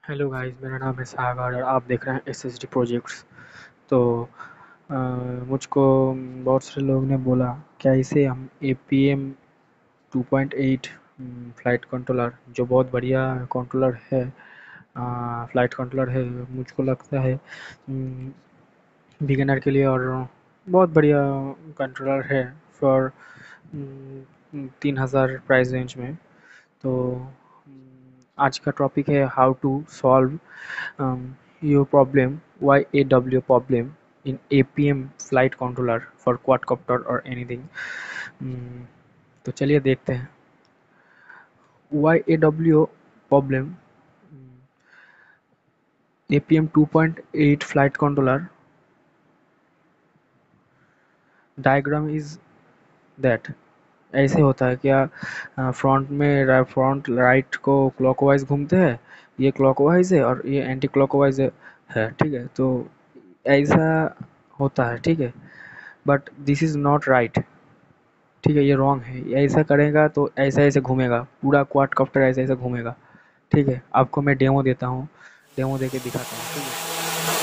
Hello guys, मेरा नाम है सागर और आप देख रहे हैं एसएसडी प्रोजेक्ट्स। तो अ, मुझको बहुत सारे लोगों ने बोला क्या इसे हम एपीएम 2.8 फ़्लाइट कंट्रोलर, जो बहुत बढ़िया कंट्रोलर है, फ़्लाइट कंट्रोलर है, मुझको लगता है बिगिनर के लिए, और बहुत बढ़िया कंट्रोलर है फॉर 3000 प्राइस रेंज में। तो आज का टॉपिक है how to solve your problem YAW problem in APM flight controller for quadcopter or anything. Hmm, तो चलिए देखते हैं YAW problem. APM 2.8 flight controller diagram is that ऐसे होता है क्या, फ्रंट में फ्रंट राइट को क्लॉकवाइज घूमते हैं, ये क्लॉकवाइज है और ये एंटी क्लॉकवाइज है, ठीक है। तो ऐसा होता है, ठीक है, but this is not right, ठीक है, ये रॉन्ग है। ये ऐसा करेगा तो ऐसा ऐसे घूमेगा, पूरा क्वाड कॉप्टर ऐसे ऐसे घूमेगा, ठीक है। आपको मैं डेमो देता हूँ, डेमो दे के दिखाता हूँ, ठीक है।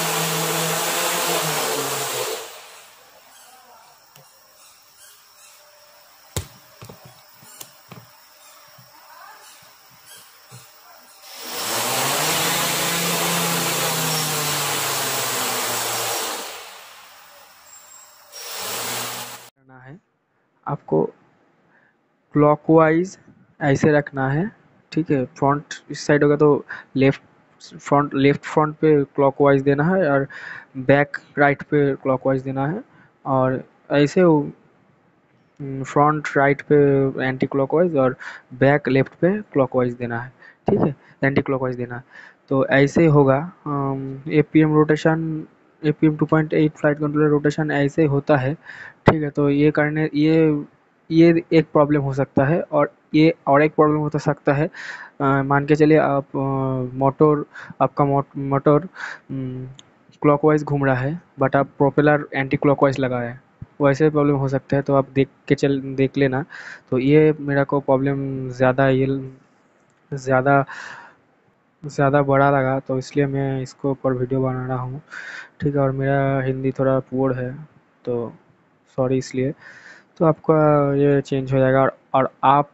करना है आपको, क्लॉकवाइज ऐसे रखना है, ठीक है। फ्रंट इस साइड होगा तो लेफ्ट फ्रंट पे क्लॉकवाइज देना है, और बैक राइट पे क्लॉकवाइज देना है, और ऐसे फ्रंट राइट पे एंटी क्लॉकवाइज और बैक लेफ्ट पे क्लॉकवाइज देना है, ठीक है, एंटी क्लॉकवाइज देना है। तो ऐसे होगा APM rotation, APM 2.8 flight controller rotation ऐसे होता है, ठीक है। तो ये करने ये एक प्रॉब्लम हो सकता है, और ये और एक प्रॉब्लम हो सकता है। मान के चलिए आप मोटर, आपका मोटर क्लॉकवाइज घूम रहा है, बट आप प्रोपेलर एंटी क्लॉकवाइज लगा है, वैसे प्रॉब्लम हो सकता है। तो आप देख लेना। तो ये मेरा को प्रॉब्लम ज़्यादा, ये ज़्यादा ज़्यादा बड़ा लगा, तो इसलिए मैं इसको ऊपर वीडियो बना रहा हूँ, ठीक है। और मेरा हिंदी थोड़ा पुअर है, तो सॉरी इसलिए। तो आपका ये चेंज हो जाएगा, और आप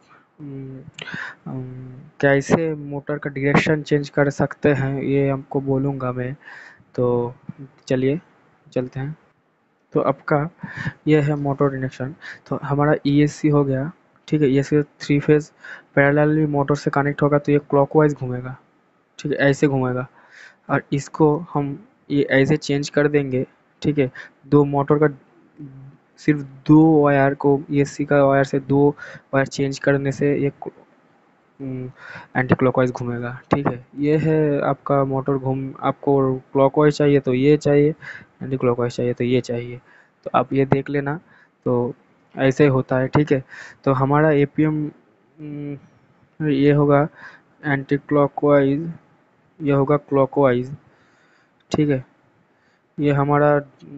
कैसे मोटर का डायरेक्शन चेंज कर सकते हैं ये आपको बोलूँगा मैं। तो चलिए चलते हैं। तो आपका ये है मोटर डायरेक्शन। तो हमारा ईएससी हो गया, ठीक है। ESC three phase parallelly motor से कनेक्ट होगा, तो ये क्लॉकवाइज घूमेगा, ठीक है, ऐसे घूमेगा। और इसको हम ये ऐसे चेंज कर देंगे, ठीक है। दो मोटर का सिर्फ दो वायर को, ईएससी का वायर से दो वायर चेंज करने से ये एंटी क्लॉकवाइज घूमेगा, ठीक है। ये है आपका मोटर घूम, आपको क्लॉकवाइज चाहिए तो ये चाहिए, एंटी क्लॉकवाइज चाहिए तो ये चाहिए। तो आप ये देख लेना। तो ऐसे होता है, ठीक है। तो हमारा एपीएम ये होगा एंटी क्लॉकवाइज, ये होगा क्लॉकवाइज, ठीक है। ये हमारा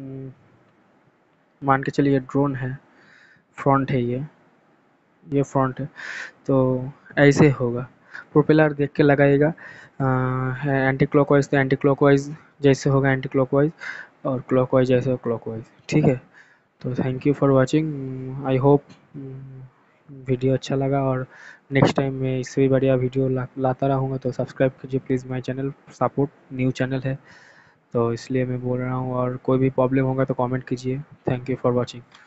मान के चलिए ड्रोन है, फ्रंट है, ये फ्रंट है। तो ऐसे होगा, प्रोपेलर देख के लगाइएगा। एंटी क्लॉकवाइज तो एंटी क्लॉकवाइज जैसे होगा एंटी क्लॉकवाइज, और क्लॉकवाइज जैसे हो क्लॉकवाइज, ठीक है। तो thank you for watching, I hope video अच्छा लगा, और नेक्स्ट टाइम मैं इससे भी बढ़िया वीडियो लाता रहूँगा। तो सब्सक्राइब कीजिए please my channel, support, new channel है, तो इसलिए मैं बोल रहा हूँ। और कोई भी प्रॉब्लम होगा तो कमेंट कीजिए। Thank you for watching.